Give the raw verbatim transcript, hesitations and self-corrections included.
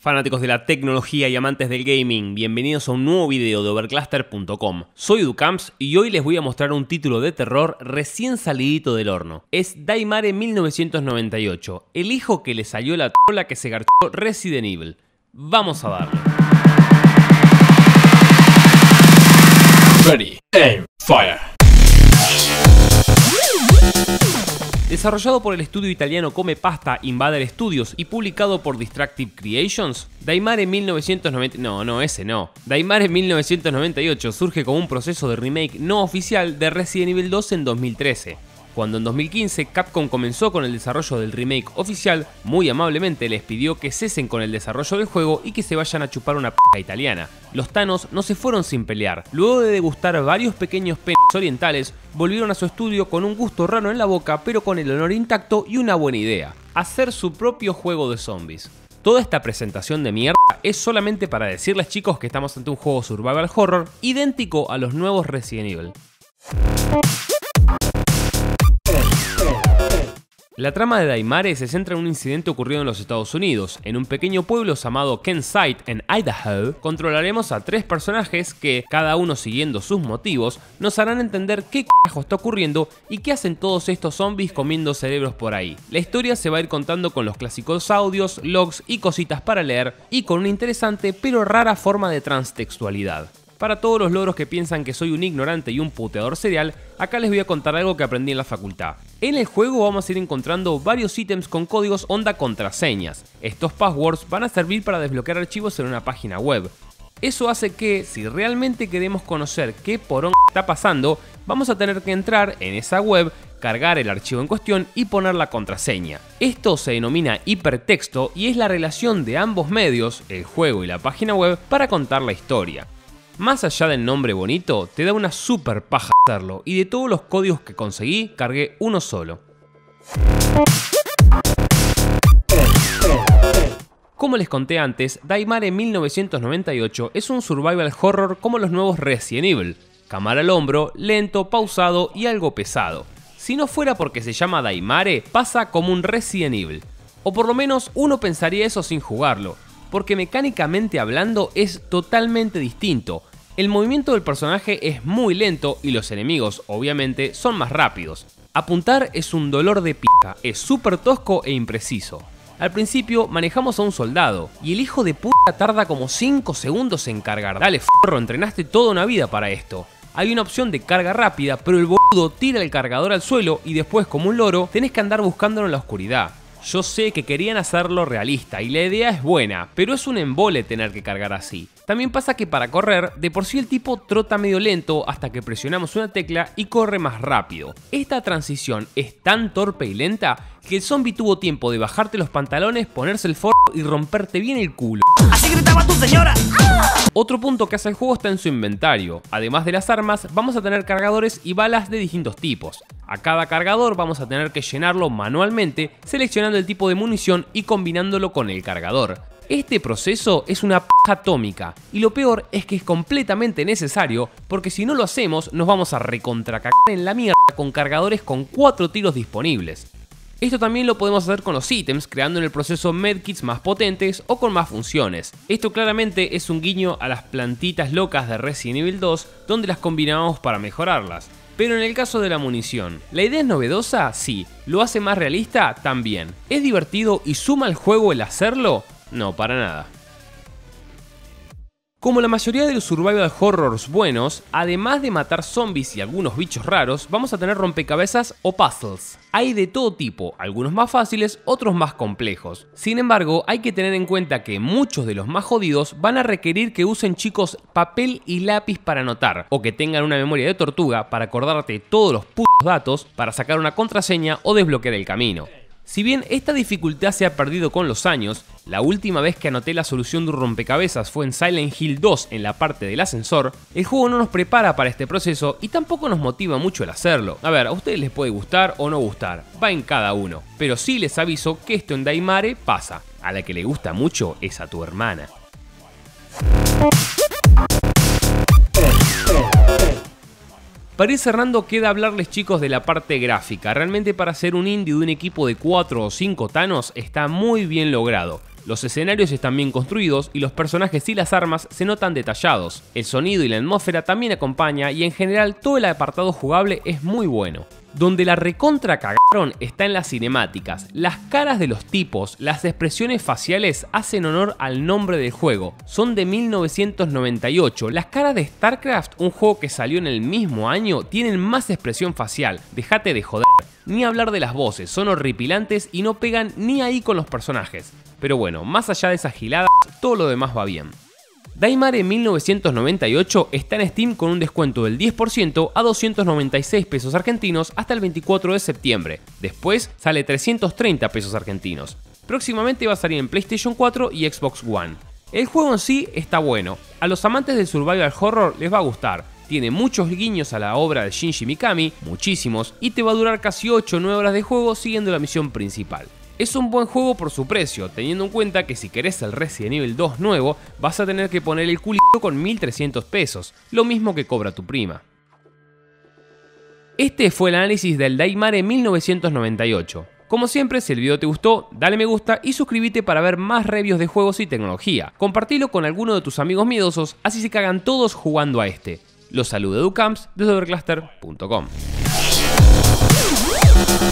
Fanáticos de la tecnología y amantes del gaming, bienvenidos a un nuevo video de Overcluster punto com. Soy Ducamps y hoy les voy a mostrar un título de terror recién salidito del horno. Es Daimare mil novecientos noventa y ocho, el hijo que le salió la trola que se garchó Resident Evil. Vamos a darle. Ready, aim, fire. Desarrollado por el estudio italiano Come Pasta Invader Studios y publicado por Distractive Creations, Daimare mil novecientos noventa... No, no, ese no. Daimare mil novecientos noventa y ocho surge como un proceso de remake no oficial de Resident Evil dos en dos mil trece. Cuando en dos mil quince Capcom comenzó con el desarrollo del remake oficial, muy amablemente les pidió que cesen con el desarrollo del juego y que se vayan a chupar una p*** italiana. Los Thanos no se fueron sin pelear. Luego de degustar varios pequeños penes orientales, volvieron a su estudio con un gusto raro en la boca, pero con el honor intacto y una buena idea: hacer su propio juego de zombies. Toda esta presentación de mierda es solamente para decirles, chicos, que estamos ante un juego survival horror idéntico a los nuevos Resident Evil. La trama de Daimare se centra en un incidente ocurrido en los Estados Unidos. En un pequeño pueblo llamado Kenside, en Idaho, controlaremos a tres personajes que, cada uno siguiendo sus motivos, nos harán entender qué carajo está ocurriendo y qué hacen todos estos zombies comiendo cerebros por ahí. La historia se va a ir contando con los clásicos audios, logs y cositas para leer, y con una interesante pero rara forma de transtextualidad. Para todos los loros que piensan que soy un ignorante y un puteador serial, acá les voy a contar algo que aprendí en la facultad. En el juego vamos a ir encontrando varios ítems con códigos onda contraseñas. Estos passwords van a servir para desbloquear archivos en una página web. Eso hace que, si realmente queremos conocer qué poronga está pasando, vamos a tener que entrar en esa web, cargar el archivo en cuestión y poner la contraseña. Esto se denomina hipertexto y es la relación de ambos medios, el juego y la página web, para contar la historia. Más allá del nombre bonito, te da una super paja hacerlo, y de todos los códigos que conseguí, cargué uno solo. Como les conté antes, Daimare mil novecientos noventa y ocho es un survival horror como los nuevos Resident Evil. Cámara al hombro, lento, pausado y algo pesado. Si no fuera porque se llama Daimare, pasa como un Resident Evil. O por lo menos uno pensaría eso sin jugarlo, porque mecánicamente hablando es totalmente distinto. El movimiento del personaje es muy lento y los enemigos, obviamente, son más rápidos. Apuntar es un dolor de pija, es súper tosco e impreciso. Al principio manejamos a un soldado y el hijo de puta tarda como cinco segundos en cargar. Dale forro, entrenaste toda una vida para esto. Hay una opción de carga rápida, pero el boludo tira el cargador al suelo y después, como un loro, tenés que andar buscándolo en la oscuridad. Yo sé que querían hacerlo realista y la idea es buena, pero es un embole tener que cargar así. También pasa que para correr, de por sí el tipo trota medio lento hasta que presionamos una tecla y corre más rápido. Esta transición es tan torpe y lenta que el zombie tuvo tiempo de bajarte los pantalones, ponerse el forro y romperte bien el culo. ¡Así gritaba tu señora! ¡Ah! Otro punto que hace el juego está en su inventario. Además de las armas, vamos a tener cargadores y balas de distintos tipos. A cada cargador vamos a tener que llenarlo manualmente, seleccionando el tipo de munición y combinándolo con el cargador. Este proceso es una paja atómica, y lo peor es que es completamente necesario, porque si no lo hacemos nos vamos a recontracagar en la mierda con cargadores con cuatro tiros disponibles. Esto también lo podemos hacer con los ítems, creando en el proceso medkits más potentes o con más funciones. Esto claramente es un guiño a las plantitas locas de Resident Evil dos, donde las combinábamos para mejorarlas. Pero en el caso de la munición, ¿la idea es novedosa? Sí. ¿Lo hace más realista? También. ¿Es divertido y suma al juego el hacerlo? No, para nada. Como la mayoría de los survival horrors buenos, además de matar zombies y algunos bichos raros, vamos a tener rompecabezas o puzzles. Hay de todo tipo, algunos más fáciles, otros más complejos. Sin embargo, hay que tener en cuenta que muchos de los más jodidos van a requerir que usen, chicos, papel y lápiz para anotar, o que tengan una memoria de tortuga para acordarte todos los putos datos para sacar una contraseña o desbloquear el camino. Si bien esta dificultad se ha perdido con los años, la última vez que anoté la solución de un rompecabezas fue en Silent Hill dos en la parte del ascensor, el juego no nos prepara para este proceso y tampoco nos motiva mucho el hacerlo. A ver, a ustedes les puede gustar o no gustar, va en cada uno, pero sí les aviso que esto en Daimare pasa. A la que le gusta mucho es a tu hermana. Para ir cerrando, queda hablarles, chicos, de la parte gráfica. Realmente, para hacer un indie de un equipo de cuatro o cinco Thanos está muy bien logrado. Los escenarios están bien construidos y los personajes y las armas se notan detallados. El sonido y la atmósfera también acompaña y en general todo el apartado jugable es muy bueno. Donde la recontra cagaron está en las cinemáticas. Las caras de los tipos, las expresiones faciales hacen honor al nombre del juego. Son de mil novecientos noventa y ocho. Las caras de StarCraft, un juego que salió en el mismo año, tienen más expresión facial. Dejate de joder. Ni hablar de las voces, son horripilantes y no pegan ni ahí con los personajes. Pero bueno, más allá de esas giladas, todo lo demás va bien. Daimare mil novecientos noventa y ocho está en Steam con un descuento del diez por ciento a doscientos noventa y seis pesos argentinos hasta el veinticuatro de septiembre. Después sale trescientos treinta pesos argentinos. Próximamente va a salir en PlayStation cuatro y Xbox One. El juego en sí está bueno. A los amantes del survival horror les va a gustar. Tiene muchos guiños a la obra de Shinji Mikami, muchísimos, y te va a durar casi ocho o nueve horas de juego siguiendo la misión principal. Es un buen juego por su precio, teniendo en cuenta que si querés el Resident Evil dos nuevo, vas a tener que poner el culito con mil trescientos pesos, lo mismo que cobra tu prima. Este fue el análisis del Daimare mil novecientos noventa y ocho. Como siempre, si el video te gustó, dale me gusta y suscríbete para ver más reviews de juegos y tecnología. Compartilo con alguno de tus amigos miedosos, así se cagan todos jugando a este. Los saluda Educamps desde Overcluster punto com.